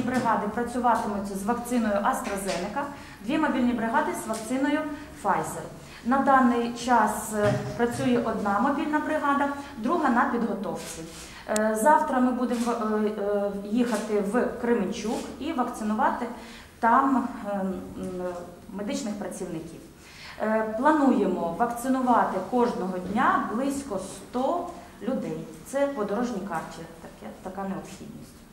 бригади працюватимуть з вакциною AstraZeneca, 2 мобільні бригади з вакциною Pfizer. На даний час працює 1 мобільна бригада, друга на підготовці. Завтра ми будемо їхати в Кременчук і вакцинувати там медичних працівників. Плануємо вакцинувати кожного дня близько 100 людей. Це по дорожній карті така необхідність.